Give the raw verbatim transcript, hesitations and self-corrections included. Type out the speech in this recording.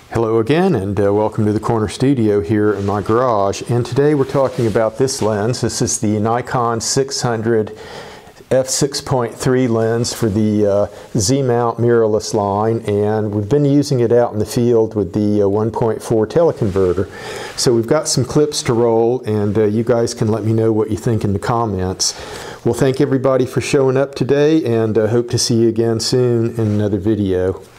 Hello again, and uh, welcome to the corner studio here in my garage. And today we're talking about this lens. This is the Nikon six hundred f six point three lens for the uh, Z-mount mirrorless line, and we've been using it out in the field with the uh, one point four teleconverter. So we've got some clips to roll, and uh, you guys can let me know what you think in the comments. Well, thank everybody for showing up today, and uh, hope to see you again soon in another video.